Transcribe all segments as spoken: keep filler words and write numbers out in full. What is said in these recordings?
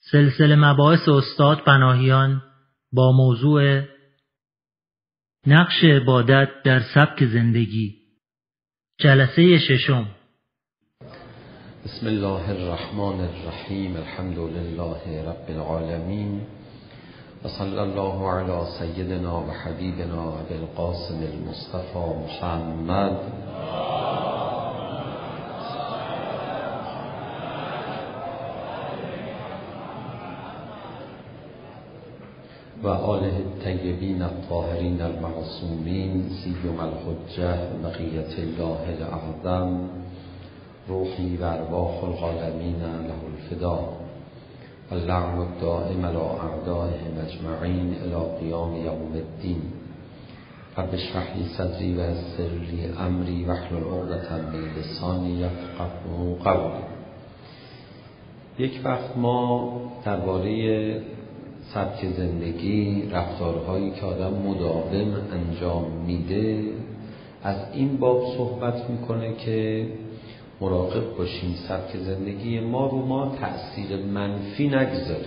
سلسله مباحث استاد پناهیان با موضوع نقش عبادت در سبک زندگی، جلسه ششم. بسم الله الرحمن الرحیم. الحمد لله رب العالمین و صلی الله علی سیدنا و حبیبنا ابی القاسم المصطفى محمد و آله الطیبین الطاهرین المعصومین، سیما الحجة بقیة الله الاعظم، روحی و ارواح العالمین له الفدا، اللعن الدائم علی اعدائهم اجمعین الی قیام یوم الدین. رب اشرح لی صدری و یسر لی امری واحلل عقدة من لسانی یفقهوا قولی. یک وقت ما درباره سبک زندگی، رفتارهایی که آدم مداوم انجام میده، از این باب صحبت میکنه که مراقب باشیم سبک زندگی ما رو ما تأثیر منفی نگذاره.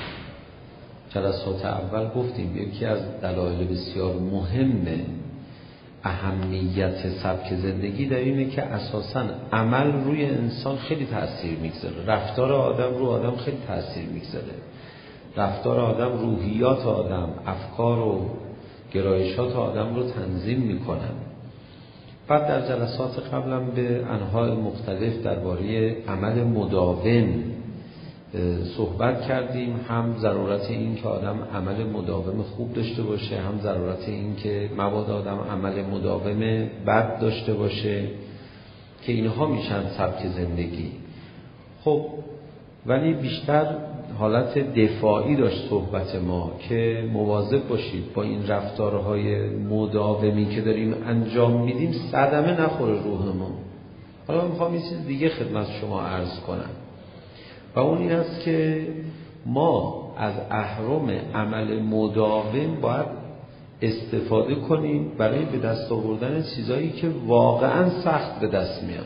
جلسات اول گفتیم یکی از دلایل بسیار مهم اهمیت سبک زندگی در اینه که اساساً عمل روی انسان خیلی تأثیر میگذاره، رفتار آدم رو آدم خیلی تأثیر میگذاره، رفتار آدم روحیات آدم، افکار و گرایشات آدم رو تنظیم میکنن. بعد در جلسات قبلم به انواع مختلف درباره عمل مداوم صحبت کردیم، هم ضرورت این که آدم عمل مداوم خوب داشته باشه، هم ضرورت این که مبادا آدم عمل مداوم بد داشته باشه، که اینها میشن سبک زندگی. خب ولی بیشتر حالت دفاعی داشت صحبت ما که مواظب باشید با این رفتارهای مداومی که داریم انجام میدیم صدمه نخوره روحمون. حالا میخوام یه چیز دیگه خدمت شما عرض کنم و اون این است که ما از اهرم عمل مداوم باید استفاده کنیم برای به دست آوردن چیزایی که واقعا سخت به دست میان.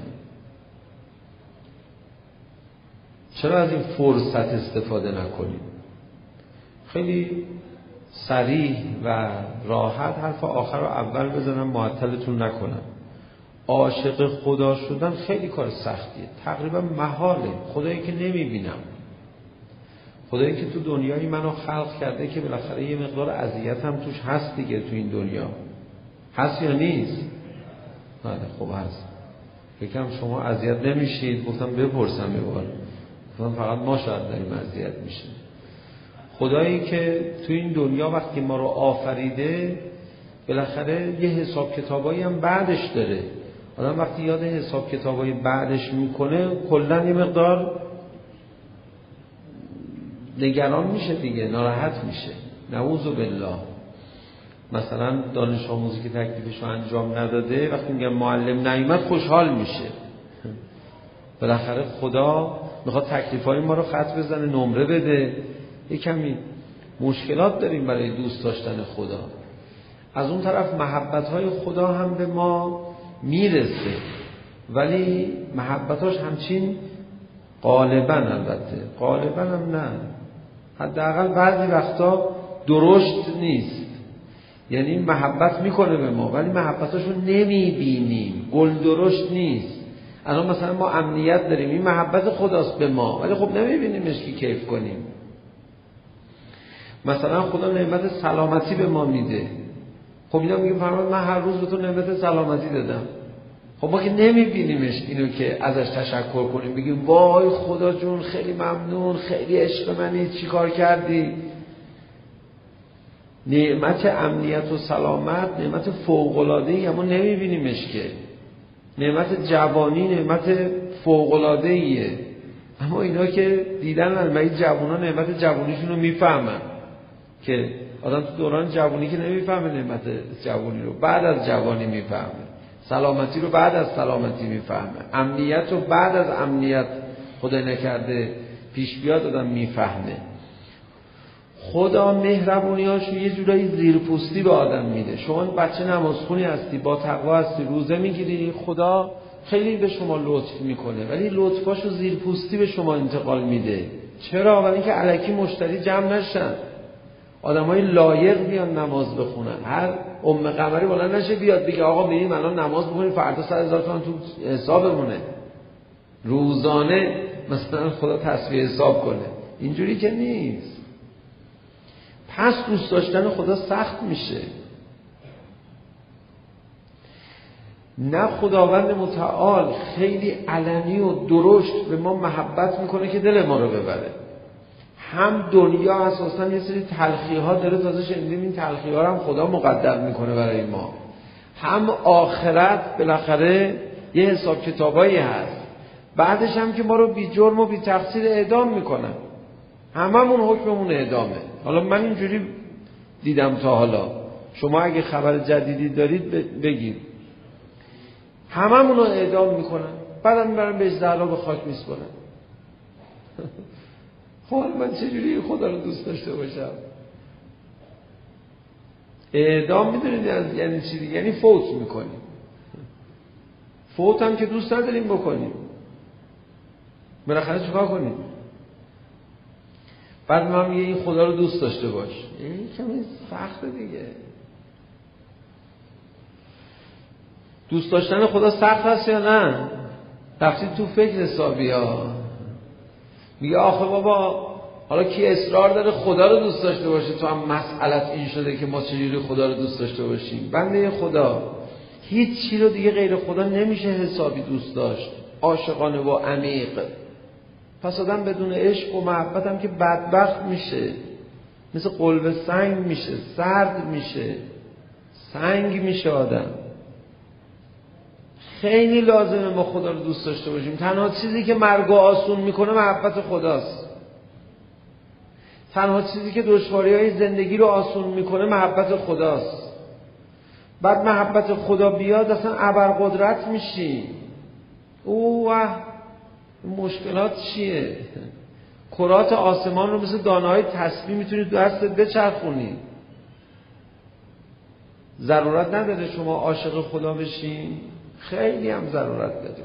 چرا از این فرصت استفاده نکنیم؟ خیلی سریع و راحت حرف آخر رو اول بزنم، معطلتون نکنم. عاشق خدا شدن خیلی کار سختیه، تقریبا محاله. خدایی که نمیبینم، خدایی که تو دنیای منو خلق کرده که بالاخره یه مقدار اذیت هم توش هست دیگه. تو این دنیا هست یا نیست؟ نه خب هست. یکم شما اذیت نمیشید؟ گفتم بپرسم یه بار، فقط ما شاید داریم اذیت میشیم. خدایی که تو این دنیا وقتی ما رو آفریده بالاخره یه حساب کتابایی هم بعدش داره. آدم وقتی یاد حساب کتابایی بعدش میکنه کلا یه مقدار نگران میشه دیگه، ناراحت میشه. نعوذ بالله. مثلا دانش آموزی که تکلیفش رو انجام نداده وقتی میگن معلم نیامد خوشحال میشه. بالاخره خدا میخواد تکلیفای ما رو خط بزنه، نمره بده. یک کمی مشکلات داریم برای دوست داشتن خدا. از اون طرف محبت‌های خدا هم به ما میرسه، ولی محبتاش همچین غالباً، البته غالباً هم نه، حداقل بعضی وقتا درشت نیست. یعنی محبت میکنه به ما ولی محبتاشو نمیبینیم، گل درشت نیست. الان مثلا ما امنیت داریم، این محبت خداست به ما، ولی خب نمیبینیمش که کیف کنیم. مثلا خدا نعمت سلامتی به ما میده، خب اینا میگیم فرمان من هر روز به تو نعمت سلامتی دادم. خب ما که نمیبینیمش اینو که ازش تشکر کنیم، بگیم وای خدا جون خیلی ممنون، خیلی عشق منی، چی کار کردی. نعمت امنیت و سلامت نعمت فوق‌العاده‌ای، اما نمیبینیمش که. نعمت جوانی نعمت فوق‌العاده‌ایه، اما اینا که دیدن المعید جوونا نعمت جوانیشون رو میفهمن، که آدم تو دوران جوانی که نمیفهمه نعمت جوانی رو، بعد از جوانی میفهمه. سلامتی رو بعد از سلامتی میفهمه. امنیت رو بعد از امنیت خدا نکرده پیش بیاد آدم میفهمه. خدا مهربونیاشو یه جورایی زیرپوستی به آدم میده. شما بچه نمازخونی هستی، با تقوا هستی، روزه میگیری، خدا خیلی به شما لطف میکنه، ولی لطفاشو زیرپوستی به شما انتقال میده. چرا؟ برای اینکه الکی مشتری جمع نشن، آدمای لایق بیان نماز بخونن. هر ام قمری بلند نشه بیاد بگه آقا میریم الان نماز بخونیم فردا صد هزار تومان تو حسابمونه، روزانه مثلا خدا تصفیه حساب کنه. اینجوری که نیست. پس دوست داشتن خدا سخت میشه. نه خداوند متعال خیلی علنی و درشت به ما محبت میکنه که دل ما رو ببره. هم دنیا اساسا یه سری تلخی ها داره، تازه شنیدیم این تلخی ها رو هم خدا مقدر میکنه برای ما. هم آخرت بالاخره یه حساب کتابایی هست، بعدش هم که ما رو بی جرم و بی تقصیر اعدام میکنن. هممون حکممون اعدامه. حالا من اینجوری دیدم تا حالا، شما اگه خبر جدیدی دارید بگید. هممون رو اعدام میکنن، بعدم میبرن به زعلا به خاک میسپرن. خب من چجوری خدا رو دوست داشته باشم؟ اعدام میدونید یعنی چی؟ یعنی فوت میکنیم. فوت هم که دوست نداریم بکنیم، بالاخره چیکار کنیم؟ بعد من میگه این خدا رو دوست داشته باش. این کمی سخته دیگه. دوست داشتن خدا سخت هست یا نه؟ رفتید تو فکر حسابی ها. میگه آخه بابا حالا کی اصرار داره خدا رو دوست داشته باشه؟ تو هم مسئلت این شده که ما چجوری خدا رو دوست داشته باشیم؟ بنده خدا هیچ چی رو دیگه غیر خدا نمیشه حسابی دوست داشت، عاشقانه و عمیق. پس آدم بدون عشق و محبت هم که بدبخت میشه، مثل قلب سنگ میشه، سرد میشه، سنگ میشه آدم. خیلی لازمه ما خدا رو دوست داشته باشیم. تنها چیزی که مرگ آسون میکنه محبت خداست. تنها چیزی که دشواری‌های زندگی رو آسون میکنه محبت خداست. بعد محبت خدا بیاد اصلا ابرقدرت میشی. اوه مشکلات چیه؟ کرات آسمان رو مثل دانه‌های تسبیح میتونی دستت بچرخونی. ضرورت نداره شما عاشق خدا بشین، خیلی هم ضرورت داره.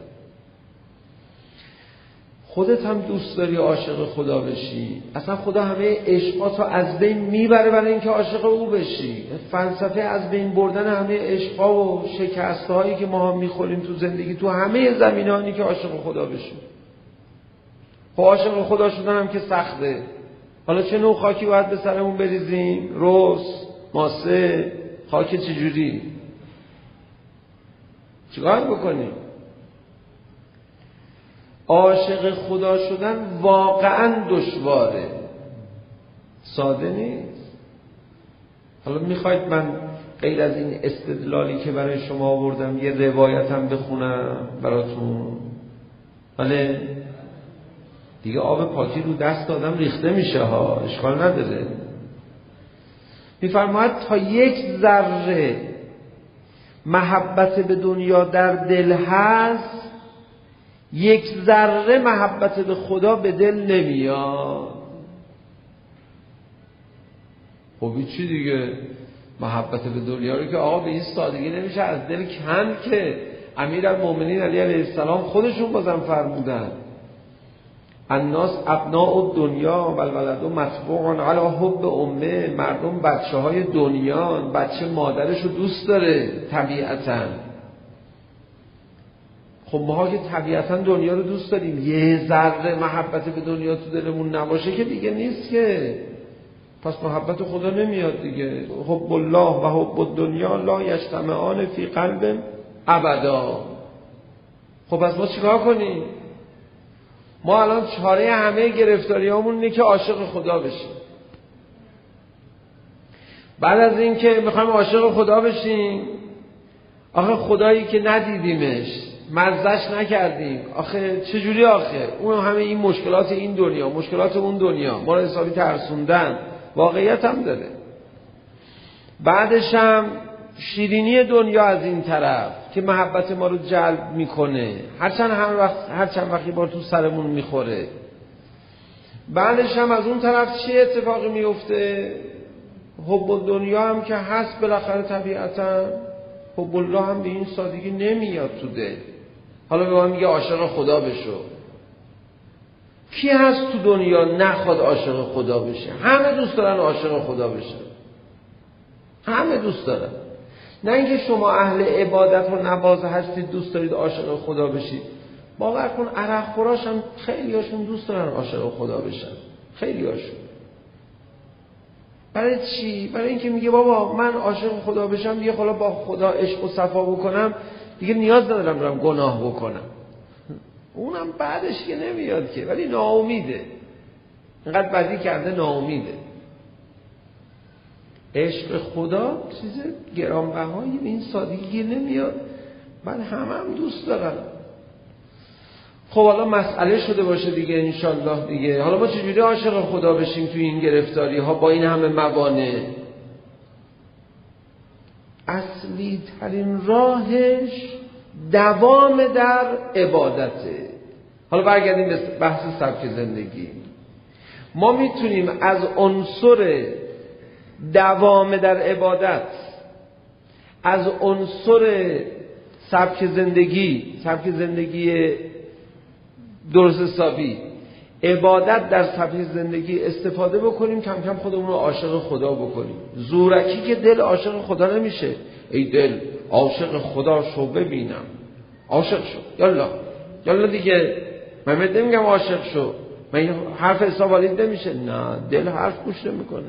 خودت هم دوست داری عاشق خدا بشی. اصلا خدا همه عشقاتو از بین میبره برای اینکه عاشق او بشی. فلسفه از بین بردن همه عشقا و شکست‌هایی که ما هم میخوریم تو زندگی، تو همه زمینه‌ای که عاشق خدا بشیم. خب عاشق خدا شدن هم که سخته. حالا چه نوع خاکی باید به سرمون بریزیم؟ رس، ماسه، خاک چجوری؟ چیکار بکنیم؟ عاشق خدا شدن واقعا دشواره، ساده نیست. حالا میخواید من غیر از این استدلالی که برای شما آوردم یه روایتم بخونم براتون؟ بله دیگه آب پاکی رو دست آدم ریخته میشه ها، اشکال نداره. میفرماید تا یک ذره محبت به دنیا در دل هست، یک ذره محبت به خدا به دل نمیاد. خب چی دیگه؟ محبت به دنیا رو که آقا به این سادگی نمیشه از دل کن که. امیرالمومنین علی علیه السلام خودشون بازم فرمودن الناس ابناء الدنیا و الولد مطبوع علی حب امه. مردم بچه های دنیا، بچه مادرش رو دوست داره طبیعتاً. خب ما که طبیعتاً دنیا رو دوست داریم، یه ذره محبت به دنیا تو دلمون نباشه که دیگه نیست که. پس محبت خدا نمیاد دیگه. حب الله و حب الدنیا لا یجتمعان فی قلب ابدا. خب از ما چیکار کنیم؟ ما الان چاره همه گرفتاریامون اینه که عاشق خدا بشیم. بعد از این که میخوایم عاشق خدا بشیم، آخه خدایی که ندیدیمش، مزدش نکردیم، آخه چجوری؟ آخه اون همه این مشکلات این دنیا، مشکلات اون دنیا ما رو حسابی ترسوندن. واقعیت هم داره. بعدش هم شیرینی دنیا از این طرف که محبت ما رو جلب میکنه، هرچند هر وقت هر چند وقتی بار تو سرمون میخوره. بعدش هم از اون طرف چه اتفاقی میفته؟ حب دنیا هم که هست بالاخره طبیعتا، حب الله هم به این سادگی نمیاد تو دل. حالا به ما میگه عاشق خدا بشو. کی هست تو دنیا نخواد عاشق خدا بشه؟ همه دوست دارن عاشق خدا بشه، همه دوست دارن. نه اینکه شما اهل عبادت و نماز هستید دوست دارید عاشق خدا بشید. باور کن عرق خوراش هم خیلی هاشون دوست دارن عاشق خدا بشن، خیلی هاشون. برای چی؟ برای اینکه میگه بابا من عاشق خدا بشم دیگه حالا با خدا عشق و صفا بکنم دیگه نیاز ندارم برم گناه بکنم. اونم بعدش که نمیاد که، ولی ناامیده، اینقدر بدی کرده ناامیده. عشق خدا چیز گرانبهایی به این سادگی نمیاد، بعد همه هم دوست دارن. خب حالا مسئله شده باشه دیگه انشالله دیگه. حالا ما چجوری عاشق خدا بشیم توی این گرفتاری ها با این همه موانع؟ اصلی ترین راهش دوام در عبادته. حالا برگردیم به بحث سبک زندگی. ما میتونیم از عنصر دوام در عبادت، از عنصر سبک زندگی، سبک زندگی درست حسابی، عبادت در سبک زندگی استفاده بکنیم، کم کم خودمون رو عاشق خدا بکنیم. زورکی که دل عاشق خدا نمیشه. ای دل عاشق خدا شو ببینم، عاشق شو، یالا یالا دیگه. من نمیگم عاشق شو، من حرف حساب والید نمیشه. نه، دل حرف گوش نمیکنه.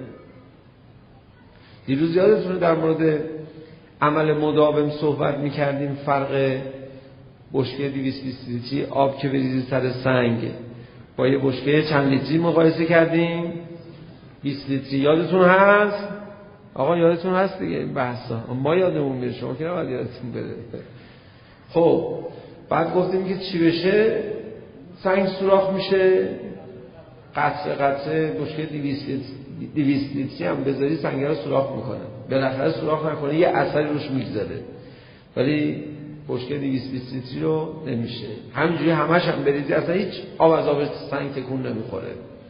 دیروز یادتونه در مورد عمل مداوم صحبت میکردیم، فرق بشکه دویست و بیست لیتری آب که بریزی سر سنگ با یه بشکه چند لیتری مقایسه کردیم، بیست لیتری. یادتون هست؟ آقا یادتون هست دیگه این بحثا، ما یادمون میره، شما که نباید یادتون بره. خب بعد گفتیم که چی بشه؟ سنگ سوراخ میشه، قطره قطره بشکه دویست لیتری هم بذاری سنگ رو سوراخ میکنه، بالاخره سوراخ نکنه یه اثری روش میگذاره، ولی بشکه دویست و بیست لیتری رو نمیشه. همینجوری همش هم بریزی اصلا هیچ آب از آب سنگ تکون نمیخوره.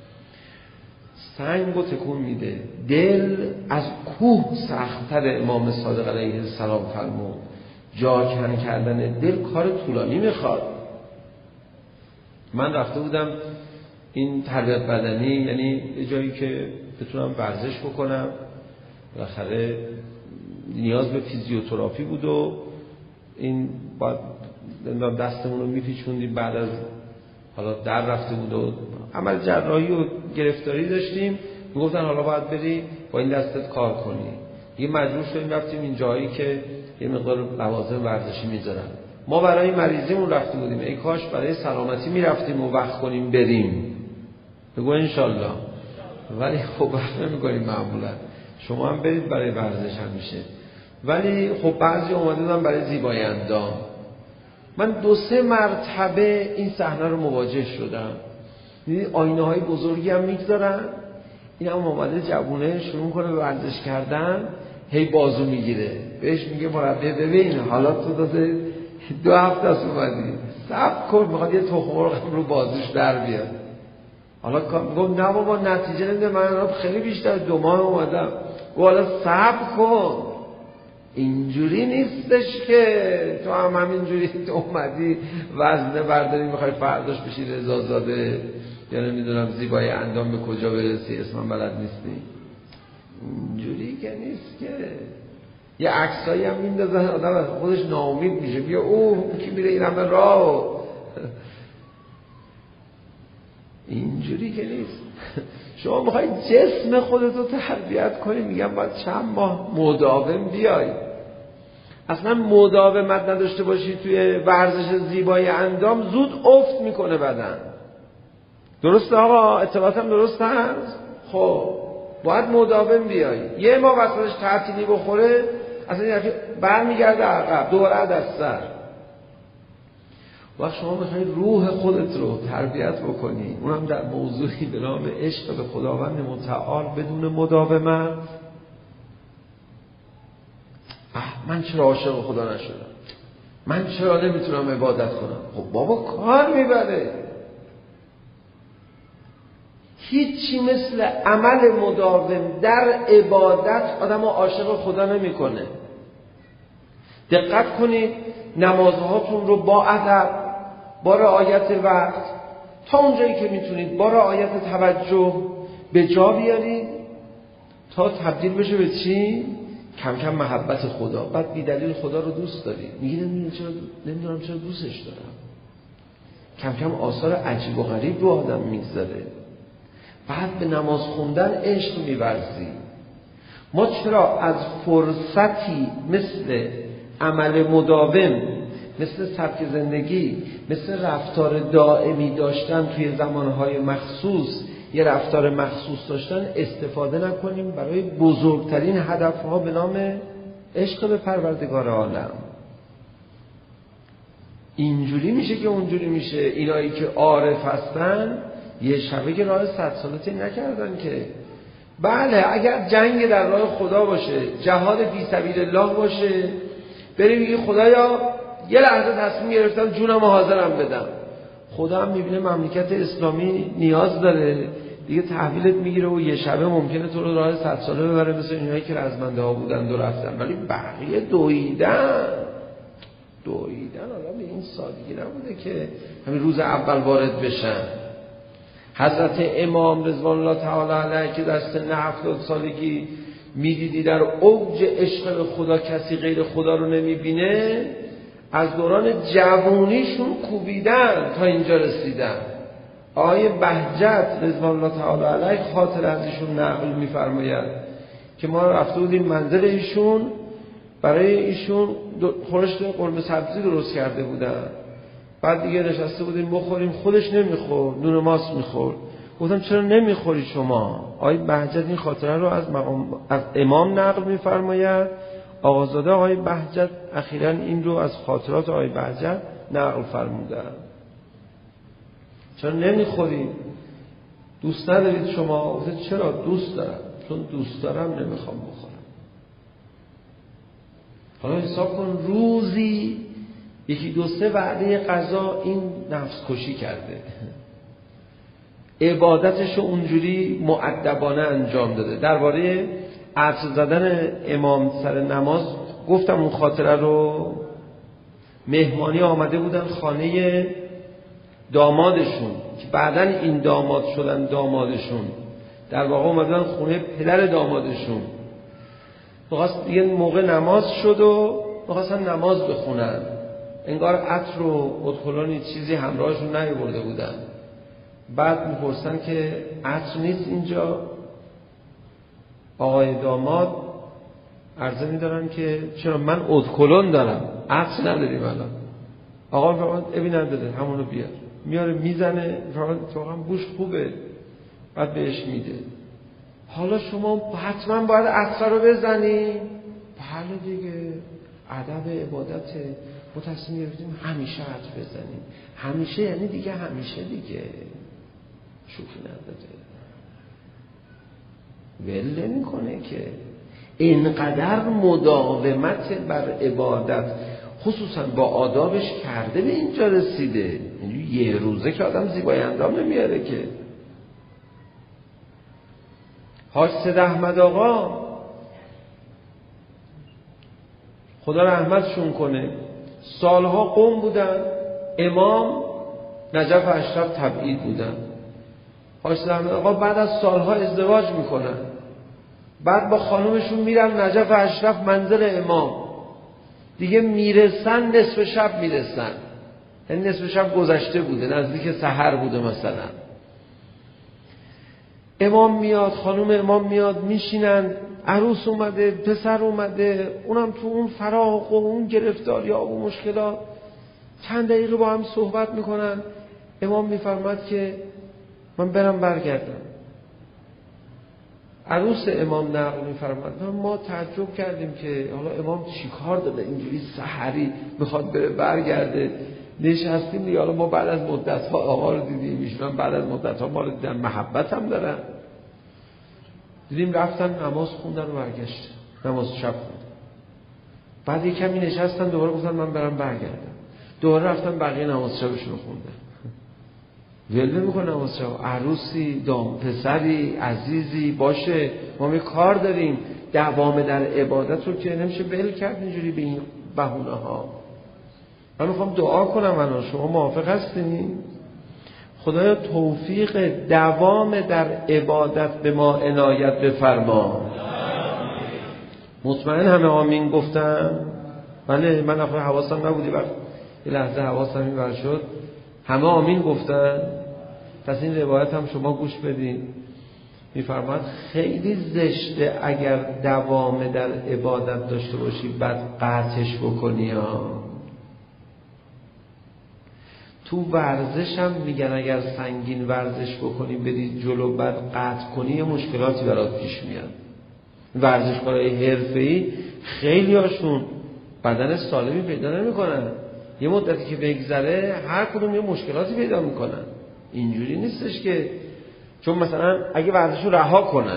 سنگ رو تکون میده. دل از کوه سخت‌تر. امام صادق علیه السلام فرمود جا کن کردن دل کار طولانی میخواد. من رفته بودم این تربیت بدنی، یعنی یه جایی که بتونم ورزش بکنم، بالاخره نیاز به فیزیوتراپی بود و این باید دستمون رو میپیچوندیم، بعد از حالا در رفته بود و عمل جراحی و گرفتاری داشتیم، میگفتن حالا باید بری با این دستت کار کنی. یه مجبور شدیم رفتیم این جایی که یه مقدار لوازم ورزشی میذارن. ما برای مریضیمون رفته بودیم، ای کاش برای سلامتی میرفتیم و وقت کنیم بریم. بگو انشالله. ولی خب وقت نمیکنیم معمولا. شما هم برید برای ورزش همیشه. ولی خب بعضی اومده بودن برای زیبایی اندام. من دو سه مرتبه این صحنه رو مواجه شدم. دیدی آینه های بزرگی هم میگذارن، این هم اومده جوونه شروع کنه به ورزش کردن، هی بازو میگیره، بهش میگه مربی ببین حالا تو داده دو هفته است اومدی صبر کن، میخواد یه تخم مرغ رو بازوش در بیاد. حالا گفت نه بابا نتیجه نمیده، من خیلی بیشتر دو ماه اومدم. گفت حالا صبر کن، اینجوری نیستش که تو هم همینجوری تو اومدی وزنه برداری میخوای فرداش بشی رضازاده یا نمیدونم زیبایی اندام به کجا برسی اسمم بلد نیستی. اینجوری که نیست که. یه عکسایی هم میندازن آدم خودش ناامید میشه، بیا اوه کی میره این همه راه. اینجوری که نیست. شما میخوای جسم خودتو تربیت کنی، میگم باید چند ماه مداوم بیای. اصلا مداومت نداشته باشی توی ورزش زیبایی اندام زود افت میکنه بدن. درسته آقا؟ اطلاعاتم درست هست؟ خب باید مداوم بیای. یه ماه وسطش تعطیلی بخوره اصلا یه برمیگرده عقب دوباره دست سر. وقت شما میخوایی روح خودت رو تربیت بکنی، اونم در موضوعی به نام عشق به خداوند متعال بدون مداومت. من چرا عاشق خدا نشدم؟ من چرا نمیتونم عبادت کنم؟ خب بابا کار میبره. هیچی مثل عمل مداوم در عبادت آدم رو عاشق خدا نمیکنه. دقت کنید نمازهاتون رو با ادب، با رعایت وقت، تا اونجایی که میتونید با رعایت توجه به جا بیارید تا تبدیل بشه به چی؟ کم کم محبت خدا. بعد بی دلیل خدا رو دوست دارید، میگی نمیدونم چرا نمیدونم چرا دوستش دارم. کم کم آثار عجیب و غریب رو آدم میگذاره. بعد به نماز خوندن عشق می‌ورزی. ما چرا از فرصتی مثل عمل مداوم، مثل سبک زندگی، مثل رفتار دائمی داشتن توی زمانهای مخصوص، یه رفتار مخصوص داشتن استفاده نکنیم برای بزرگترین هدفها به نام عشق به پروردگار عالم؟ اینجوری میشه که اونجوری میشه. اینایی که عارف هستن یه شبه که راه صد سالتی نکردن که. بله اگر جنگ در راه خدا باشه، جهاد فی سبیل الله باشه، بری میگی خدایا یه لحظه تصمیم گرفتم جونم حاضرم بدم، خدا هم میبینه مملکت اسلامی نیاز داره دیگه، تحویلت میگیره و یه شبه ممکنه تو رو راه صد ساله ببره، مثل اینایی که رزمنده ها بودن و رفتن. ولی بقیه دویدن دویدن حالا به این سادگی نبوده که همین روز اول وارد بشن. حضرت امام رضوان الله تعالی علیه که در سن هفتاد سالگی میدیدی در اوج عشق به خدا کسی غیر خدا رو نمیبینه، از دوران جوونیشون کوبیدن تا اینجا رسیدن. آقای بهجت رضوان الله تعالی علیه خاطر از ایشون نقل میفرماید که ما رفته بودیم منزل ایشون، برای ایشون خورشت قرمه سبزی درست کرده بودن، بعد دیگه نشسته بودیم بخوریم، خودش نمیخور، نون ماست میخور. گفتم چرا نمیخوری شما؟ آقای بهجت این خاطره رو از, از امام نقل میفرماید. آقازاده آقای بهجت اخیراً این رو از خاطرات آقای بهجت نقل فرمودن. چرا نمیخوری؟ دوست ندارید شما؟ گفتم چرا؟ دوست دارم، چون دوست دارم نمیخوام بخورم. حالا حساب کن روزی یکی دو سه وعده غذا این نفس کشی کرده، عبادتشو اونجوری مؤدبانه انجام داده. درباره عطر زدن امام سر نماز گفتم اون خاطره رو. مهمانی آمده بودن خانه دامادشون که بعدن این داماد شدن دامادشون، در واقع اومدن خونه پدر دامادشون. می‌خواست دیگه موقع نماز شد و می‌خواستن نماز بخونن، انگار عطر و ادخلانی چیزی همراهشون نیاورده بودن. بعد میپرسن که عطر نیست اینجا؟ آقای داماد عرضه میدارن که چرا من ادکلون دارم، عطر نداریم الان. آقا فرمان ابی نداره همونو بیار، میاره میزنه، فرمان واقعا بوش خوبه، بعد بهش میده. حالا شما حتما باید عطر رو بزنی؟ بله دیگه ادب عبادته، ما تصمیم گرفتیم همیشه عطر بزنیم. همیشه یعنی دیگه همیشه دیگه، شوخی نداره، ول نمی‌کنه که. اینقدر مداومت بر عبادت خصوصا با آدابش کرده به اینجا رسیده. یعنی یه روزه که آدم زیبای اندام نمیاره که. حاج سید احمد آقا خدا رحمتشون کنه، سالها قم بودن، امام نجف اشرف تبعید بودن. حاج سید احمد آقا بعد از سالها ازدواج میکنن، بعد با خانومشون میرن نجف اشرف منزل امام، دیگه میرسن نصف شب میرسن، یعنی نصف شب گذشته بوده، نزدیک سحر بوده مثلا. امام میاد، خانوم امام میاد، میشینن، عروس اومده، پسر اومده، اونم تو اون فراق و اون گرفتاری‌ها و مشکلات چند دقیقه با هم صحبت میکنن. امام میفرماد که من برم برگردم. عروس امام نقل میفرماد ما تعجب کردیم که حالا امام چیکار داده اینجوری سحری میخواد بره برگرده. نشستیم دیگه، حالا ما بعد از مدت ها آقا رو دیدیم، ایشون بعد از مدت ها ما رو دیدن، محبت هم دارن. دیدیم رفتن نماز خوندن و برگشت، نماز شب خوندن. بعد یک کمی نشستن، دوباره گفتن من برم برگردم، دوباره رفتن بقیه نماز شبشون رو خوندن. ول نمی‌کنه نماز شب. عروسی، دام پسری عزیزی باشه، ما یه کار داریم، دوام در عبادت رو که نمیشه ول کرد اینجوری به این بهونه ها. من میخوام دعا کنم الان، شما موافق هستین؟ خدایا توفیق دوام در عبادت به ما عنایت بفرما. مطمئن همه آمین گفتن؟ بله، من آخه حواسم نبودی، وقت یه لحظه حواسم این ور شد همه آمین گفتن. پس این روایت هم شما گوش بدین. میفرماید خیلی زشته اگر دوام در عبادت داشته باشی بعد قطعش بکنی ها. تو ورزش هم میگن اگر سنگین ورزش بکنی بری جلو بعد قطع کنی یه مشکلاتی برات پیش میاد. ورزشکارای حرفه‌ای خیلی هاشون بدن سالمی پیدا نمیکنن، یه مدتی که بگذره هر کدوم یه مشکلاتی پیدا میکنن. اینجوری نیستش که چون مثلا اگه ورزش رو رها کنن،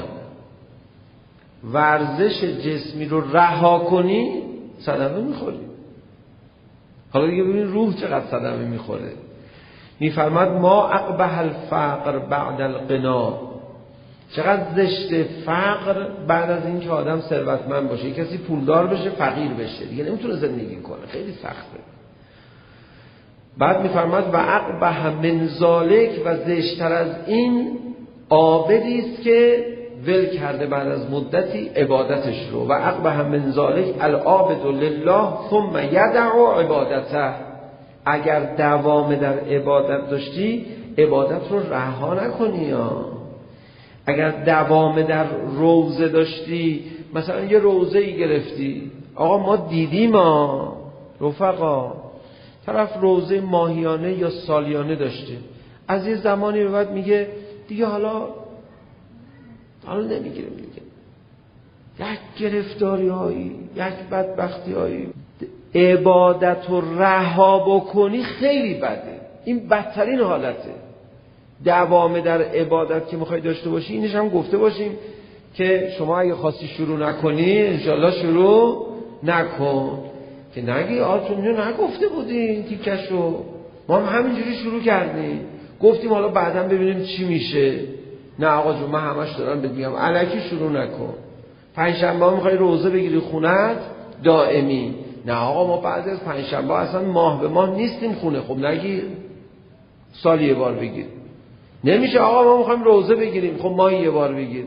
ورزش جسمی رو رها کنی صدمه میخوری. حالا دیگه ببین روح چقدر صدمه میخوره. میفرماد ما اقبح الفقر بعد الغنا، چقدر زشت فقر بعد از این که آدم ثروتمند باشه. کسی پولدار بشه فقیر بشه دیگه نمیتونه زندگی کنه، خیلی سخته. بعد میفرماد و اقبح من ذالک، و زشتر از این عابدی است که ول کرده بعد از مدتی عبادتش رو. و اقبح من ذالک العابد لله ثم یدع عبادته، اگر دوام در عبادت داشتی عبادت رو رها نکنی ها. اگر دوام در روزه داشتی، مثلا یه روزه ای گرفتی، آقا ما دیدیم ها رفقا طرف روزه ماهیانه یا سالیانه داشته، از یه زمانی به بعد میگه دیگه حالا حالا نمیگیرم دیگه. یک گرفتاری هایی، یک بدبختی هایی، عبادت رو رها بکنی خیلی بده. این بدترین حالته. دوام در عبادت که میخوای داشته باشی، اینش هم گفته باشیم که شما اگه خواستی شروع نکنی انشالله شروع نکن، که نگی آتون نگفته بودین تیکشو، ما هم همینجوری شروع کردیم گفتیم حالا بعداً ببینیم چی میشه. نه آقا جون من همش دارم بهت میگم الکی شروع نکن. پنجشنبه ها میخوای روزه بگیری خونت دائمی، نه آقا ما بعد از پنجشنبه اصلا ماه به ماه نیستیم خونه. خب نگیر سال یه بار بگیر. نمیشه آقا ما میخوایم روزه بگیریم، خب ماه یه بار بگیر.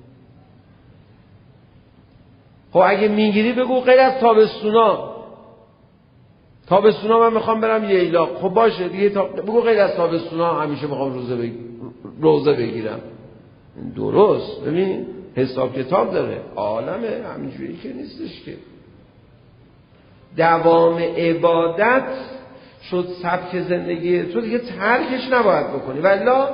خب اگه میگیری بگو غیر از تابستونا، تابستونا من میخوام برم ییلاق، خب باشه دیگه تا... بگو غیر از تابستونا همیشه میخوام روزه بگ... روزه بگیرم. درست ببین حساب کتاب داره، عالمه همینجوری که نیستش که. دوام عبادت شد سبک زندگی تو دیگه، ترکش نباید بکنی والا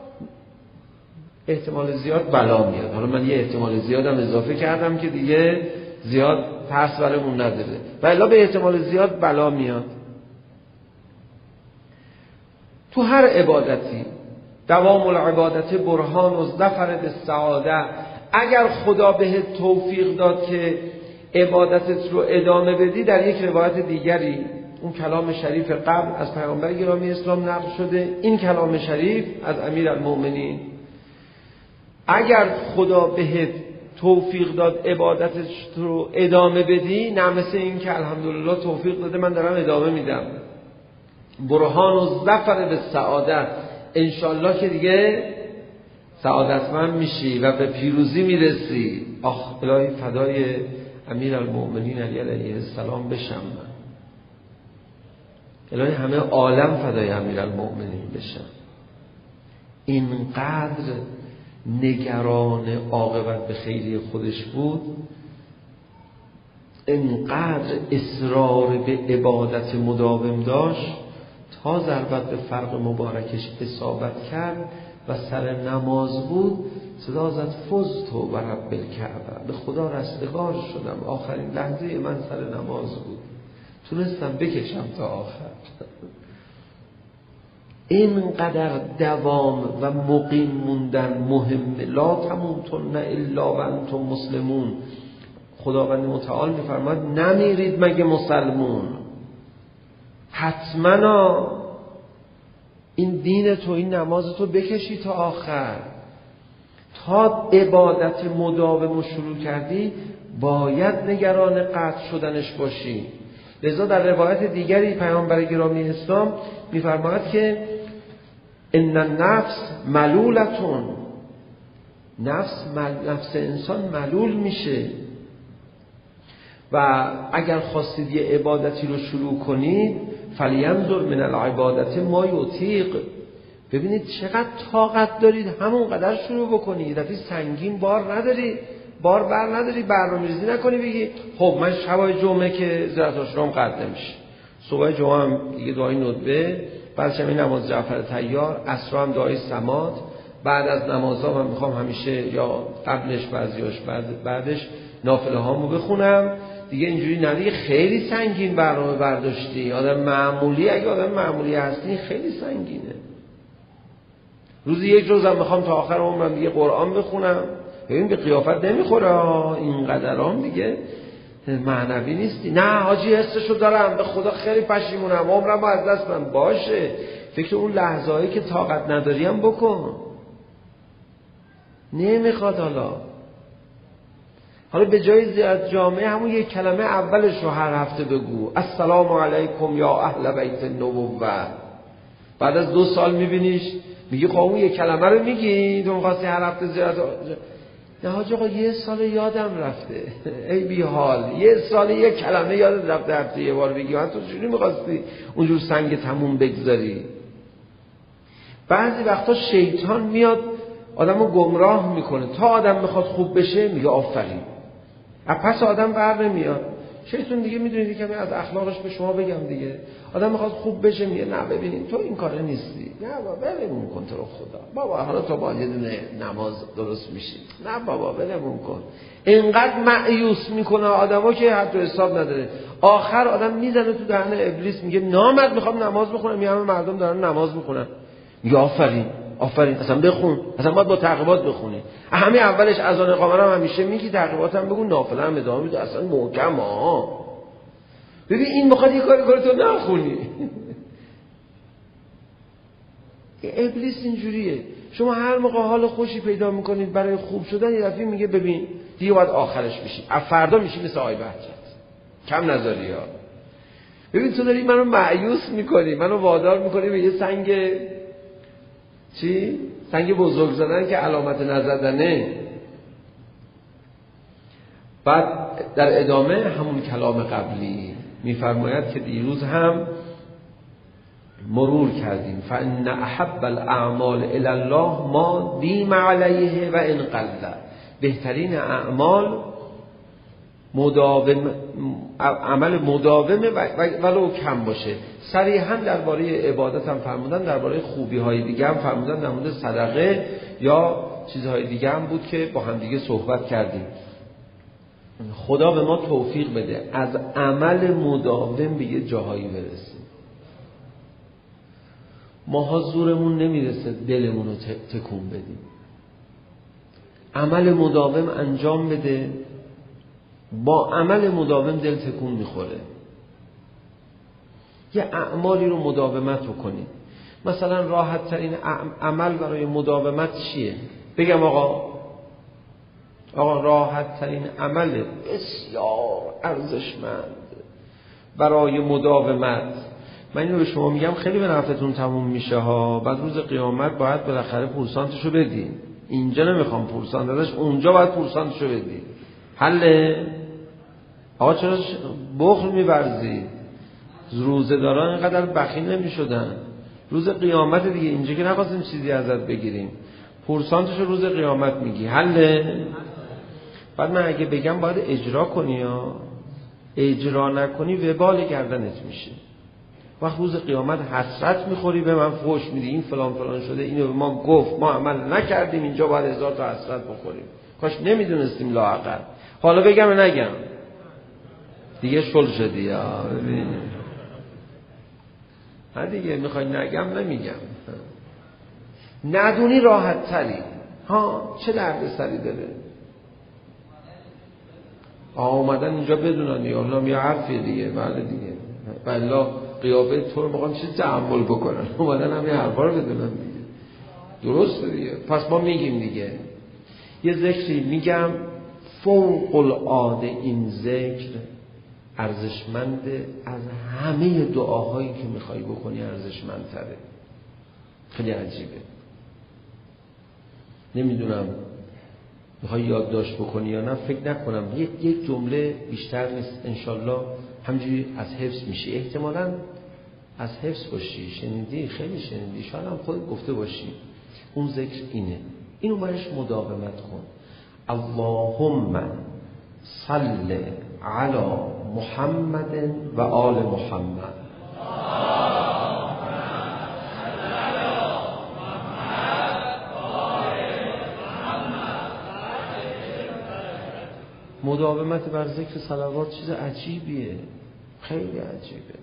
احتمال زیاد بلا میاد. حالا من یه احتمال زیادم اضافه کردم که دیگه زیاد ترس برمون نداره، والا به احتمال زیاد بلا میاد. تو هر عبادتی دوام العبادت برهان و ظفر بالسعاده، اگر خدا بهت توفیق داد که عبادتت رو ادامه بدی، در یک روایت دیگری اون کلام شریف قبل از پیامبر گرامی اسلام نقل شده، این کلام شریف از امیرالمؤمنین، اگر خدا بهت توفیق داد عبادتت رو ادامه بدی، نه مثل این که الحمدلله توفیق داده من دارم ادامه میدم، برهان و ظفر به سعادت، انشالله که دیگه سعادتمند میشی و به پیروزی میرسی. آخ الهی فدای امیرالمؤمنین علی علیه السلام بشم من، الهی همه عالم فدای امیرالمؤمنین بشم. اینقدر نگران عاقبت به خیری خودش بود، اینقدر اصرار به عبادت مداوم داشت تا ضربت به فرق مبارکش اصابت کرد و سر نماز بود، صدا زد فزت و رب الکعبه، به خدا رستگار شدم، آخرین لحظه من سر نماز بود، تونستم بکشم تا آخر. اینقدر دوام و مقیم موندن مهمه. لا تموتن الا و انتم مسلمون. خداوند متعال میفرماد نمیرید مگه مسلمون. حتما این دین تو، این نماز تو بکشی تا آخر. تا عبادت مداوم رو شروع کردی باید نگران قطع شدنش باشی. لذا در روایت دیگری پیامبر گرامی اسلام میفرماید که ان النفس ملولتون، نفس مل... نفس انسان ملول میشه و اگر خواستید یه عبادتی رو شروع کنید فلینظر من العبادت ما یطیق، ببینید چقدر طاقت دارید همون قدر شروع بکنید. دفعه سنگین بار نداری، بار بر نداری، برنامه‌ریزی نکنی بگی خب من شبای جمعه که زیارت آشورام قد نمیشه، صبح جمعه هم دیگه دعای ندبه، بعدش هم نماز جعفر طیار، عصر هم دعای صمات، بعد از نمازها من میخوام همیشه یا قبلش بعضیاش بعد بعدش نافله هامو بخونم دیگه. اینجوری نه دیگه، خیلی سنگین برنامه برداشتی. آدم معمولی اگه آدم معمولی هستی خیلی سنگینه. روزی یک روزم میخوام تا آخر عمرم دیگه قرآن بخونم، ببین به قیافت نمیخوره اینقدر هم دیگه معنوی نیستی. نه حاجی حسشو دارم، به خدا خیلی پشیمونم، عمرم از دست من. باشه، فکر اون لحظه‌ای که طاقت نداریم بکن. نمیخواد حالا حالا به جای زیارت جامعه همون یک کلمه اولش رو هر هفته بگو، السلام علیکم یا اهل بیت النبوة. بعد از دو سال میبینیش میگی خب اون یک کلمه رو میگی، تو می‌خواستی هر هفته زیارت. نه حاج آقا یه سال یادم رفته، ای بی حال، یه سال یه کلمه یادت رفته هفته یه بار بگی. من تو چجوری می‌خواستی اونجور سنگ تموم بگذاری؟ بعضی وقتا شیطان میاد آدمو گمراه میکنه، تا آدم میخواد خوب بشه میگه آفرین، پس آدم بر نمیاد. شیطان دیگه میدونید که از اخلاقش به شما بگم دیگه، آدم میخواد خوب بشه میگه نه ببینید تو این کاره نیستی، نه بابا ولمون کن تو رو خدا، بابا حالا تو با یه دونه نماز درست میشی، نه بابا ولمون کن. اینقدر مایوس میکنه آدمو که حتی حساب نداره. آخر آدم میزنه تو دهن ابلیس میگه نامرد میخوام نماز بخونم، میگه همه مردم دارن نماز میخونن، میگه آفرین آفرین اصلا بخون، اصلا باید با تعقیبات بخونی. همین اولش اذان اقامه رو همیشه میگی، تعقیبات هم بگو، نافله هم ادامه بده، اصلا محکم ها. ببین این میخواد یه کاری کنه تو نخونی. ابلیس اینجوریه. شما هر موقع حال خوشی پیدا میکنید برای خوب شدن، یه دفعه میگه ببین دیگه باید آخرش بشی، از فردا میشی مثل آی بهجت، کم نذاری ها. ببین تو داری منو مایوس میکنی، منو وادار میکنی به یه سنگ چی؟ سنگ بزرگ زدن که علامت نزدنه. بعد در ادامه همون کلام قبلی میفرماید که دیروز هم مرور کردیم، فان احب الاعمال الی الله ما دیم علیه و ان قل. بهترین اعمال مداوم، عمل مداومه ولو کم باشه. صریحا درباره عبادت هم فرمودن، درباره خوبی های دیگه هم فرمودن، در مورد صدقه یا چیزهای دیگه هم بود که با هم دیگه صحبت کردیم. خدا به ما توفیق بده از عمل مداوم به یه جاهایی برسیم. ماها زورمون نمیرسه دلمون رو تکون بدیم. عمل مداوم انجام بده، با عمل مداوم دل تکون میخوره. یه اعمالی رو مداومت رو کنید. مثلا راحت ترین عمل برای مداومت چیه؟ بگم آقا آقا راحت ترین عمل بسیار ارزشمند برای مداومت، من اینو به شما میگم خیلی به نفعتون تموم میشه ها. بعد روز قیامت باید بالاخره پورسانتشو بدین. اینجا نمیخوام پورسانت ازش، اونجا باید پورسانتشو بدین. حله؟ آقا چرا بخل می‌ورزی؟ روزه داران اینقدر بخیل نمی‌شدن. روز قیامت دیگه، اینجا که نخواستیم چیزی ازت بگیریم، پورسانتش روز قیامت میگی. حله؟ بعد من اگه بگم باید اجرا کنی یا اجرا نکنی وبال گردنت میشه. وقت روز قیامت حسرت میخوری، به من فحش میدی این فلان فلان شده، اینو به ما گفت ما عمل نکردیم، اینجا باید هزار تا حسرت بخوریم، کاش نمیدونستیم لااقل. حالا بگم نگم دیگه شل شدی یا ببین. ها دیگه میخوای نگم نمیگم. ندونی راحت تری ها، چه درد سری داره آمدن اینجا بدونن یا الله یه حرفی دیگه. بله دیگه والله قیافه تو رو میخوام چه تحمل بکنن، اومدن هم یه حرفا رو بدونن دیگه. درسته دیگه. پس ما میگیم دیگه یه ذکری میگم فوق العاده، این ذکر ارزشمنده از همه دعاهایی که میخوای بکنی، ارزشمندتره. خیلی عجیبه. نمیدونم میخوای یادداشت بکنی یا نه، فکر نکنم یک یک جمله بیشتر نیست، انشالله همجوری از حفظ میشه. احتمالاً از حفظ باشی، شنیدی، خیلی شنیدی، شاید هم خودت گفته باشی. اون ذکر اینه، اینو برش مداومت کن. اللهم صل علی محمد و آل محمد. مداومت بر ذکر صلوات چیز عجیبیه، خیلی عجیبه.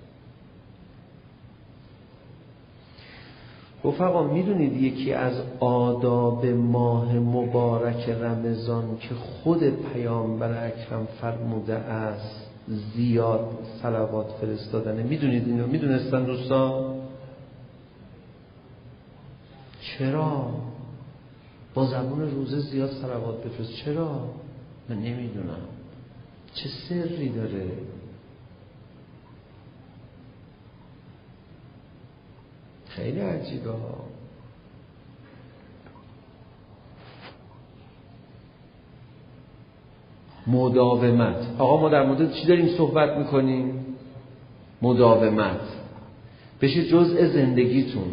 رفقا میدونید یکی از آداب ماه مبارک رمضان که خود پیامبر اکرم فرموده است زیاد صلوات فرستادنه؟ میدونید اینو؟ میدونستن دوستان؟ چرا؟ با زبون روزه زیاد صلوات بفرست. چرا؟ من نمیدونم چه سری داره. خیلی عجیبه ها. مداومت. آقا ما در مورد چی داریم صحبت میکنیم؟ مداومت بشه جزء زندگیتون.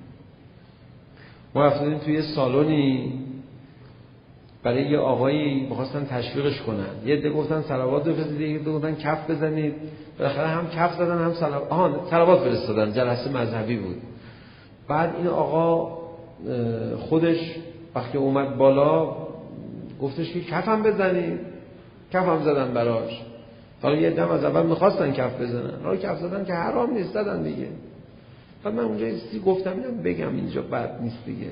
ما رفتیم توی سالونی برای یه آقایی می‌خواستن تشویقش کنن، یه عده گفتن صلوات بفرستید، یه عده گفتن کف بزنید، بالاخره هم کف زدن هم صلوات آها صلوات فرستادن. جلسه مذهبی بود. بعد این آقا خودش وقتی اومد بالا گفتش که کفم بزنید، کفم زدن براش. حالا یه عده از اول می‌خواستن کف بزنن، حالا کف زدن که حرام نیست زدن دیگه. بعد من اونجا چیزی گفتم اینم بگم اینجا بد نیست دیگه.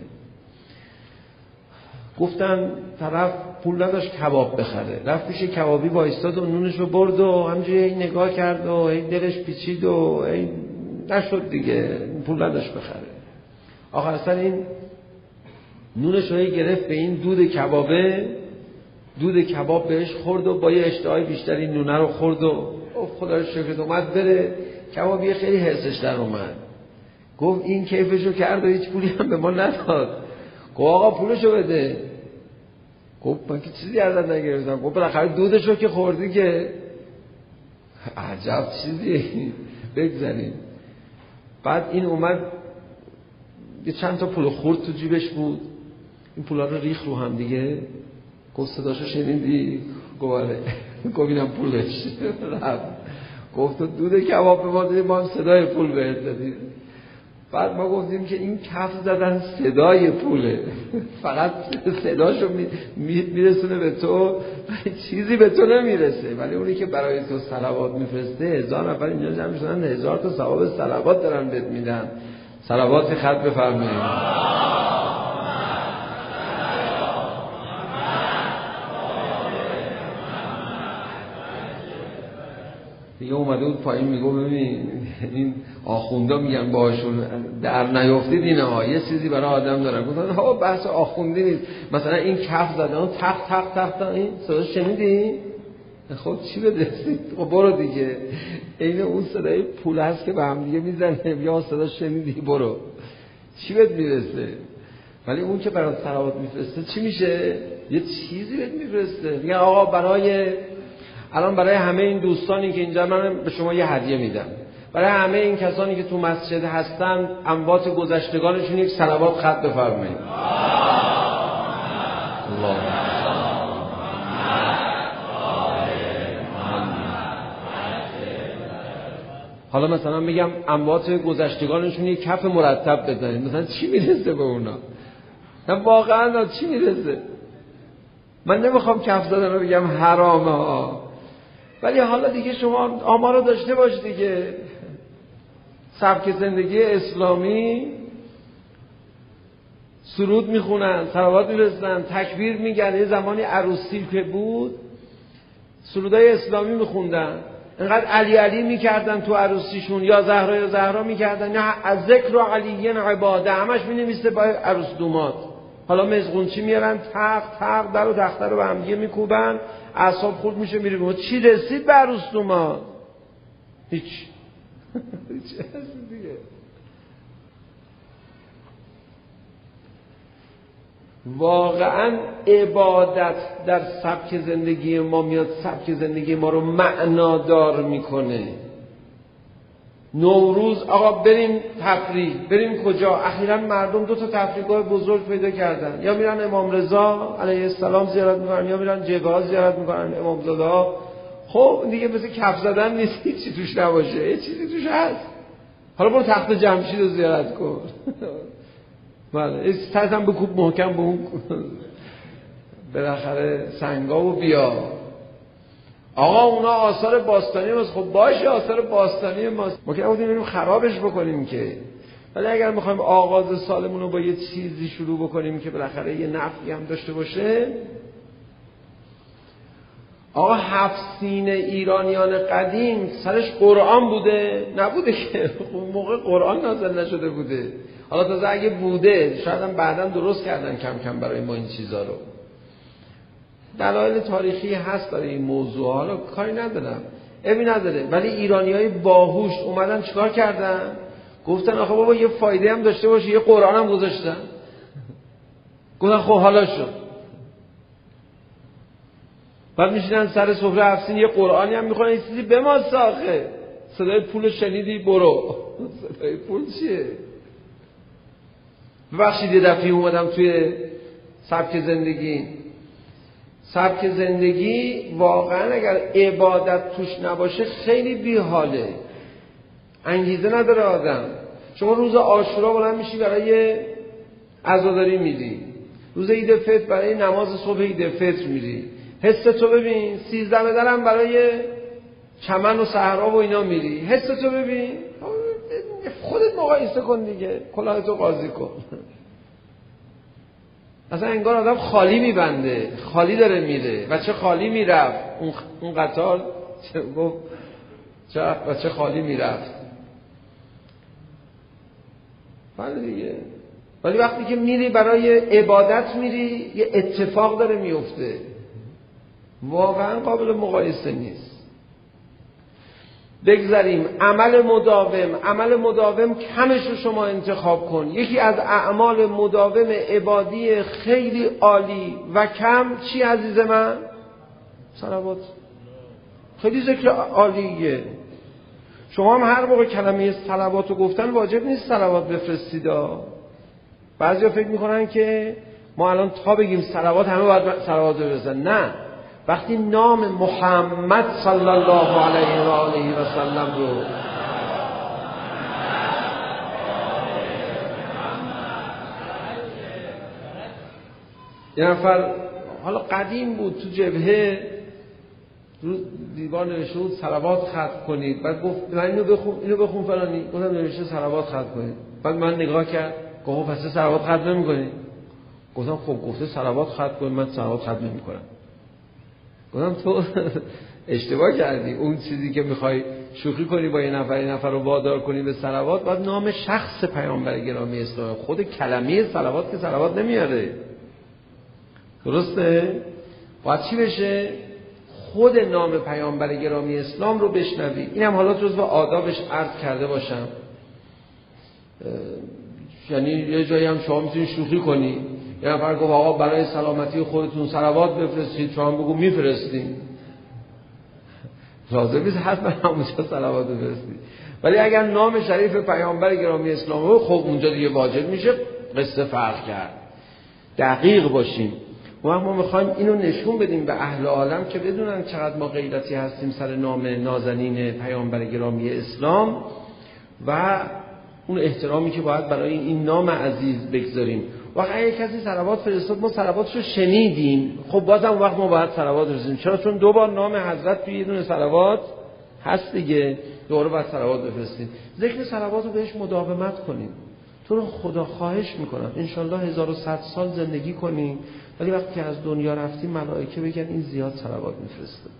گفتن طرف پول نداشت کباب بخره، رفت پیش کبابی وایستاد و نونش رو برد و همینجوری نگاه کرد و این دلش پیچید و این نشد دیگه، پول نداشت بخره. آخر سر این نونش رو گرفت به این دود کبابه، دود کباب بهش خورد و با یه اشتهای بیشتری نونه رو خورد و خدا رو شکر اومد بره. کبابی خیلی حسش در اومد، گفت این کیفشو کرد و هیچ پولی هم به ما نداد. گفت آقا پولشو بده. گفت من که چیزی ازت نگرفتم. گفت بالاخره دودشو که خوردی که. عجب چیزی. بگذاریم. بعد این اومد یه چند تا پول خورد تو جیبش بود، این پولا رو ریخ رو هم دیگه. گفت صداشو شنیدی؟ گفت آره. گفت اینم پولش. رفت گفت تو دود کباب به ما دادی، ما هم صدای پول بهت دادیم. بعد ما گفتیم که این کف زدن صدای پوله، فقط صداشو میرسونه به تو، چیزی به تو نمیرسه. ولی اونی که برای تو صلوات میفرسته، هزار نفر اینجا جمع شدن هزار تا ثواب صلوات دارن بهت میدن. صلوات خط بفرمایید. دیگه اومده بود پایین میگو ببین این آخوندا میگن باشون در نیافتید اینا یه چیزی برای آدم دارن. گفتن ها بحث آخوندی نیست، مثلا این کف زدن اون تق تق تق این صدا شنیدی؟ خب چی بده؟ خب برو دیگه، این اون صدای پول هست که به هم دیگه میزنه، یا صدا شنیدی برو، چی بهت میرسه؟ ولی اون که برای صلوات میفرسته چی میشه؟ یه چیزی بهت میفرسته. میگه آقا برای الان برای همه این دوستانی که اینجا من به شما یه هدیه میدم، برای همه این کسانی که تو مسجد هستن اموات گذشتگانشون یک صلوات خط بفرمایید. الله حالا مثلا میگم اموات گذشتگانشون یک کف مرتب بزنید، مثلا چی میرسه به اونا؟ نه واقعا چی میرسه؟ من نمیخوام کف زدن رو بگم حرامه ها، ولی حالا دیگه شما آمار رو داشته باش دیگه. سبک زندگی اسلامی سرود میخونن، صلوات میرسن، تکبیر میگن. یه زمانی عروسی که بود سرودای اسلامی میخوندن، اینقدر علی علی میکردن تو عروسیشون، یا زهرا یا زهرا میکردن، نه از ذکر و علیین عباده، همش مینویسه با عروس دومات. حالا مزغونچی میارن تق تق در و تخته رو به هم دیگه میکوبن، اعصاب خورد میشه میریم. چی رسید به عروس دومات؟ هیچ. هیچ رسید دیگه. واقعا عبادت در سبک زندگی ما میاد سبک زندگی ما رو معنادار میکنه. نوروز آقا بریم تفریح، بریم کجا؟ اخیراً مردم دو تا تفریحگاه بزرگ پیدا کردن، یا میرن امام رضا علیه السلام زیارت میکنن یا میرن جگاه زیارت میکنن امامزاده ها. خب دیگه مثل کف زدن نیست، چی توش نباشه، یه چیزی توش هست. حالا برو تخت جمشید رو زیارت کن. بله سرتم بکوب محکم به اون بالاخره سنگا و بیا. آقا اونا آثار باستانی ماست. خب باشه آثار باستانی ماست، ما که نبودیم بریم خرابش بکنیم که. ولی اگر میخوایم آغاز سالمون رو با یه چیزی شروع بکنیم که بالاخره یه نفعی هم داشته باشه. آقا هفت سین ایرانیان قدیم سرش قرآن بوده؟ نبوده که. اون موقع قرآن نازل نشده بوده. حالا تازه اگه بوده شاید هم بعداً درست کردن کم کم برای ما این چیزا رو. دلایل تاریخی هست برای این موضوع، حالا کاری ندارم، ابی نداره. ولی ایرانیای باهوش اومدن چیکار کردن؟ گفتن آخه بابا یه فایده هم داشته باشه، یه قرآن هم گذاشتن. گفتن خب حالا شد. بعد میشینن سر سفره هفسین یه قرآنی هم میخونن، یه چیزی به ما ساخه. صدای پول شنیدی برو. صدای پول چیه؟ ببخشید یه دفعه اومدم توی سبک زندگی. سبک زندگی واقعا اگر عبادت توش نباشه خیلی بیحاله، انگیزه نداره آدم. شما روز عاشورا بلند میشی برای عزاداری میری، روز عید فطر برای نماز صبح عید فطر میری. حس تو ببین، سیزده بدرم برای چمن و صحرا و اینا میری. حس تو ببین، خودت مقایسه کن دیگه، کلاهتو قاضی کن. اصلا انگار آدم خالی میبنده، خالی داره میره. بچه خالی میرفت اون اون قطار، گفت چه بچه خالی میرفت. بله دیگه. ولی وقتی که میری برای عبادت میری، یه اتفاق داره میفته، واقعا قابل مقایسه نیست. بگذاریم عمل مداوم. عمل مداوم کمش رو شما انتخاب کن. یکی از اعمال مداوم عبادی خیلی عالی و کم چی عزیز من؟ صلوات. خیلی ذکر عالیه. شما هم هر موقع کلمه صلوات رو گفتن واجب نیست صلوات بفرستید. بعضیا فکر میکنن که ما الان تا بگیم صلوات همه باید صلوات بفرستن. نه، وقتی نام محمد صلی الله علیه و آله و سلم رو یه نفر حالا قدیم بود تو جبهه رو دیوار نوشته بود صلوات ختم کنید، بعد گفت من اینو بخون اینو بخون فلانی، گفتم نوشته صلوات ختم کنید. بعد من نگاه کرد گفت پس صلوات ختم نمی‌کنید؟ گفتم خب گفته صلوات ختم کنید، من صلوات ختم نمی‌کنم. گفتم تو اشتباه کردی. اون چیزی که میخوای شوخی کنی با یه نفر، یه نفر رو وادار کنی به صلوات، باید نام شخص پیامبر گرامی اسلام، خود کلمه صلوات که صلوات نمیاره. درسته؟ باید چی بشه؟ خود نام پیامبر گرامی اسلام رو بشنوی. اینم حالا جزو آدابش عرض کرده باشم. یعنی یه جایی هم شما میتونی شوخی کنی، یه نفر گفت آقا برای سلامتی خودتون صلوات بفرستید، شما بگو میفرستیم. لازم نیست حتما همونجا صلوات بفرستید، ولی اگر نام شریف پیامبر گرامی اسلام رو، خب اونجا دیگه واجب میشه قصه فرق کرد. دقیق باشیم. ما ما میخوایم اینو نشون بدیم به اهل عالم که بدونن چقدر ما غیرتی هستیم سر نام نازنین پیامبر گرامی اسلام و اون احترامی که باید برای این نام عزیز بگذاریم. وقتی اگه کسی صلوات فرستاد ما صلواتش رو شنیدیم، خب بازم اون وقت ما باید صلوات بفرستیم. چرا؟ چون دو بار نام حضرت توی یه دونه صلوات هست دیگه، دوباره باید صلوات بفرستیم. ذکر صلوات رو بهش مداومت کنیم. تو رو خدا خواهش میکنم انشالله هزار و صد سال زندگی کنیم، ولی وقتی که از دنیا رفتیم ملائکه بگن این زیاد صلوات میفرسته.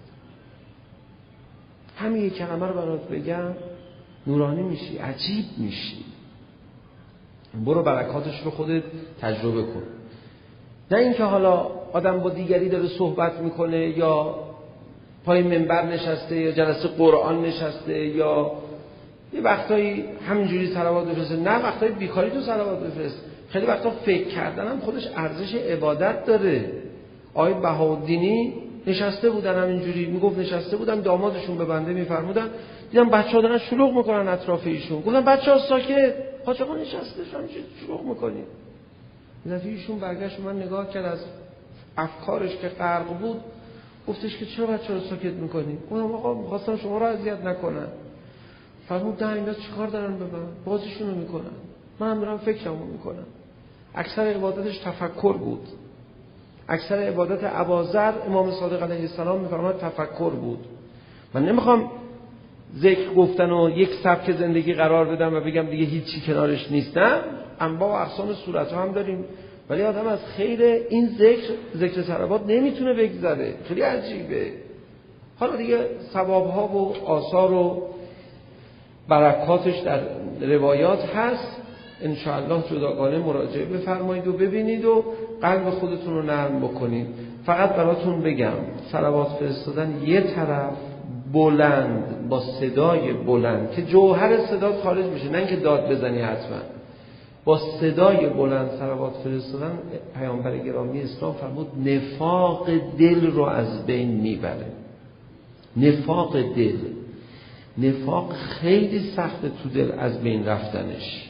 همین یک کلمه رو برات بگم نورانی میشی، عجیب میشی. برو برکاتش رو خودت تجربه کن. نه اینکه حالا آدم با دیگری داره صحبت میکنه یا پای منبر نشسته یا جلسه قرآن نشسته یا یه وقتایی همینجوری صلوات بفرسته. نه، وقتایی بیکاری تو صلوات بفرست. خیلی وقتا فکر کردن هم خودش ارزش عبادت داره. آقای بهاءالدینی نشسته بودن همینجوری، میگفت نشسته بودن دامادشون به بنده میفرمودن، دیدم بچه‌ها دارن شلوغ میکنن اطراف ایشون، گفتم بچه‌ها ساکت، حاج آقا نشسته شما چه شلوغ میکنین؟ دیدم ایشون برگشت من نگاه کرد، از افکارش که غرق بود گفتش که چرا بچه‌ها رو ساکت میکنین؟ گفتم آقا می‌خواستم شما رو اذیت نکنن. فرمود نه اینا چیکار دارن به من؟ بازیشونو میکنن، من هم دارم فکرمو میکنم. اکثر عبادتش تفکر بود. اکثر عبادت اباذر امام صادق علیه السلام میفرماد تفکر بود. من نمیخوام ذکر گفتن و یک سبک زندگی قرار بدم و بگم دیگه هیچی کنارش نیستم، انواع و اقسام صورت‌ها هم داریم، ولی آدم از خیر این ذکر ذکر صلوات نمیتونه بگذره. خیلی عجیبه. حالا دیگه ثواب‌ها و آثار و برکاتش در روایات هست، ان شاء الله جداگانه مراجعه بفرمایید و ببینید و قلب خودتون رو نرم بکنید. فقط براتون بگم صلوات فرستادن یه طرف بلند با صدای بلند که جوهر صدات خارج بشه، نه اینکه داد بزنی، حتما با صدای بلند صلوات فرستادن پیامبر گرامی اسلام فرمود نفاق دل رو از بین میبره. نفاق دل، نفاق خیلی سخته تو دل از بین رفتنش.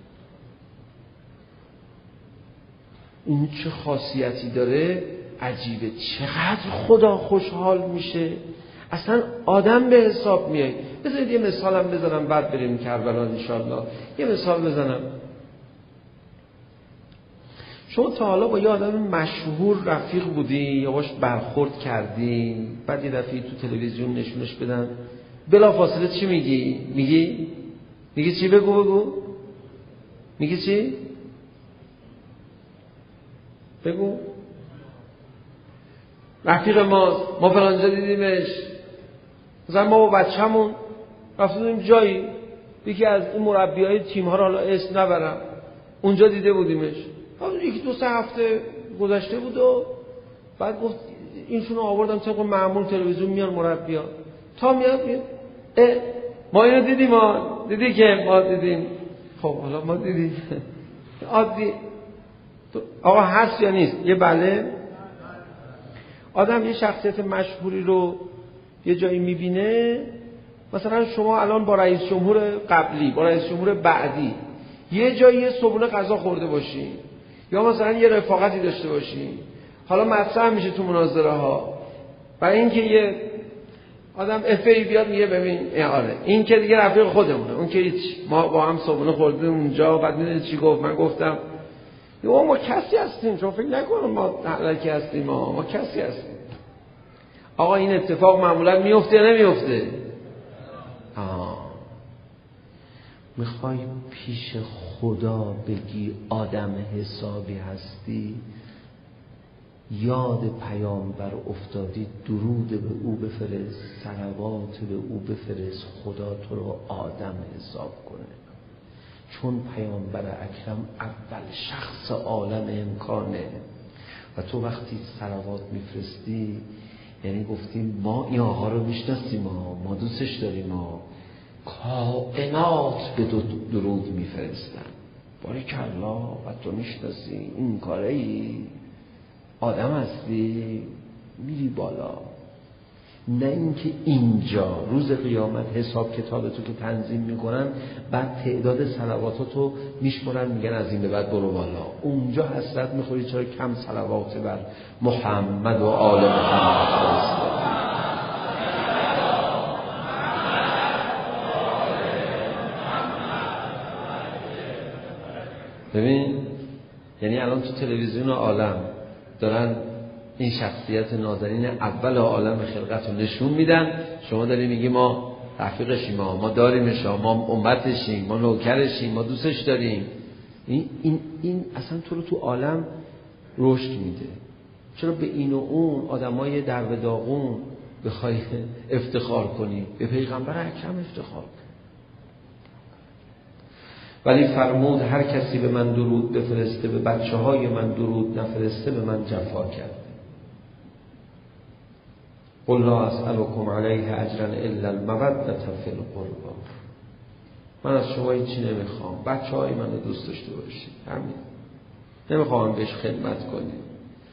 این چه خاصیتی داره عجیبه، چقدر خدا خوشحال میشه، اصلا آدم به حساب میای. بذارید یه مثالم بزنم بعد بریم کربلا انشالله. یه مثال بزنم. شما تا حالا با یه آدم مشهور رفیق بودی یا باش برخورد کردی، بعد یه دفعه تو تلویزیون نشونش بدن، بلا فاصله چی میگی؟ میگی؟ میگی چی؟ بگو بگو میگی چی؟ بگو. رفیق ما ما فلانجا دیدیمش، مثلا ما با بچه‌مون رفتیم جایی، یکی از این مربیای تیم ها رو حالا اسم نبرم، اونجا دیده بودیمش. حالا یکی دو سه هفته گذشته بود و بعد گفت اینشون رو آوردم طبق معمول تلویزیون میان مربی‌ها، تا میاد میاد اه ما اینو دیدیم، ما دیدی که ما دیدیم. خب حالا ما دیدیم عادی. آقا هست یا نیست؟ یه بله. آدم یه شخصیت مشهوری رو یه جایی میبینه، مثلا شما الان با رئیس جمهور قبلی با رئیس جمهور بعدی یه جایی یه صبحونه غذا خورده باشی یا مثلا یه رفاقتی داشته باشی، حالا مطرح میشه تو مناظره ها، برای اینکه یه آدم افی بیاد میگه ببین آره این که دیگه رفیق خودمونه، اون که هیچ، ما با هم صبحونه خوردیم اونجا، بعد میدونی چی گفت؟ من گفتم یا ما کسی هستیم، شما فکر نکنم ما علکی هستیم، ما ما کسی هستیم. آقا این اتفاق معمولا میفته یا نمیفته؟ آه میخوای پیش خدا بگی آدم حسابی هستی، یاد پیامبر افتادی، درود به او بفرست، صلوات به او بفرست، خدا تو رو آدم حساب کنه. چون پیامبر اکرم اول شخص عالم امکانه و تو وقتی صلوات میفرستی یعنی گفتیم ما این آقا رو میشناسیم، ما ما دوستش داریم، ما کائنات به درود میفرستن. باریکالله، و تو میشناسی این کاره ای، آدم هستی، میری بالا. نه اینکه اینجا روز قیامت حساب کتابتو که تنظیم میکنن بعد تعداد صلواتاتو میشمرن میگن از این به بعد برو بالا، اونجا حسرت میخوری چرا کم صلوات بر محمد و آل محمد فرستادی. ببین یعنی الان تو تلویزیون عالم دارن این شخصیت نازنین اول عالم خلقت رو نشون میدن، شما داری میگی ما رفیقشیم، ما ما داریمش، ما امتشیم، ما نوکرشیم، ما دوستش داریم. این این این اصلا تو رو تو عالم رشد میده. چرا به این و اون آدمای در به داغون بخوای افتخار کنی؟ به پیغمبر اکرم افتخار کن. ولی فرمود هر کسی به من درود بفرسته، به بچه های من درود نفرسته، به من جفا کرد. قل لا اسألكم علیه اجرا الا المودة فی القربى. من از شما هیچی نمیخوام، بچه های من رو دوست داشته باشید، همین. نمیخوام بهش خدمت کنید.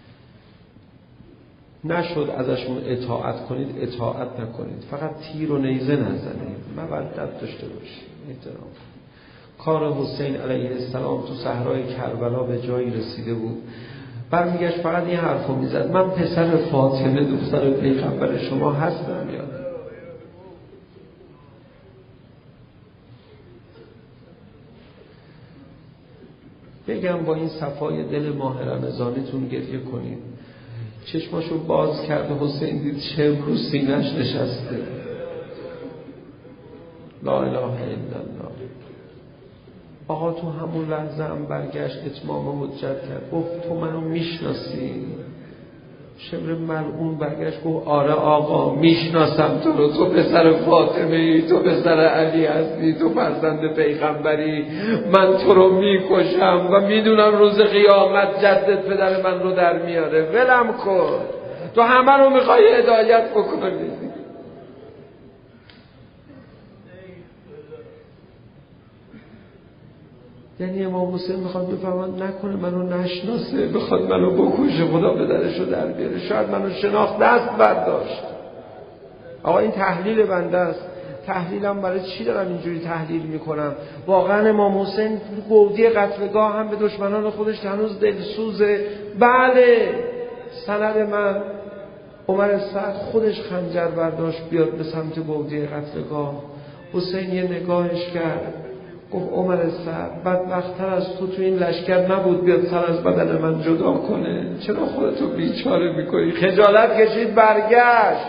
نشد ازشون اطاعت کنید، اطاعت نکنید. فقط تیر و نیزه نزنید، مودت داشته باشید، احترام. کار حسین علیه السلام تو صحرای کربلا به جایی رسیده بود، برمیگشت فقط این حرفو میزد: من پسر فاطمه دختر پیغمبر شما هستم یا نه؟ بگم با این صفای دل ماه رمضانیتون گریه کنید. چشماشو باز کرد، حسین دید چه رو سینه‌اش نشسته. لا اله الا الله. آقا تو همون لحظه هم برگشت، اتمام حجت کرد، گفت تو منو میشناسی؟ شمر ملعون برگشت گفت آره آقا میشناسم تو رو، تو پسر فاطمه ای، تو پسر علی هستی، تو فرزند پیغمبری، من تو رو میکشم و میدونم روز قیامت جدت پدر من رو در میاره، ولم کن، تو همه رو میخوای هدایت بکنی. یعنی امام حسین میخواد بفهمد نکنه منو نشناسه، بخواد منو بکشه، خدا پدرشو در بیاره، شاید منو شناخت دست برداشت. آقا این تحلیل بنده است. تحلیلم برای چی دارم اینجوری تحلیل میکنم؟ واقعا امام حسین گودی قتلگاه هم به دشمنان خودش هنوز دلسوزه. بله، سند من عمر سعد خودش خنجر برداشت بیاد به سمت گودی قتلگاه. حسین یه نگاهش کرد، گفت عمر سعد بدبخت‌تر از تو تو این لشکر نبود بیاد سر از بدن من جدا کنه، چرا خودتو بیچاره میکنی؟ خجالت کشید برگشت.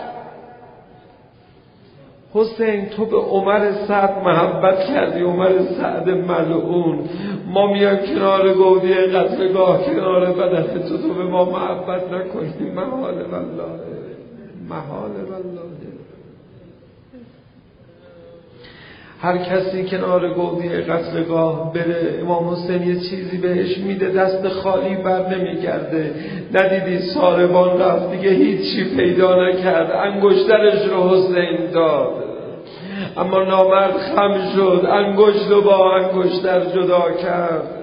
حسین تو به عمر سعد محبت کردی، عمر سعد ملعون، ما میایم کنار گودی قتلگاه، کنار بدن تو، تو به ما محبت نکنی، محال والله، محال والله. هر کسی کنار گودی قتلگاه بره، امام حسین یه چیزی بهش میده، دست خالی بر نمیگرده. ندیدی ساربان رفت دیگه هیچی پیدا نکرد، انگشترش رو حسین داد، اما نامرد خم شد، انگشت رو با انگشتر جدا کرد.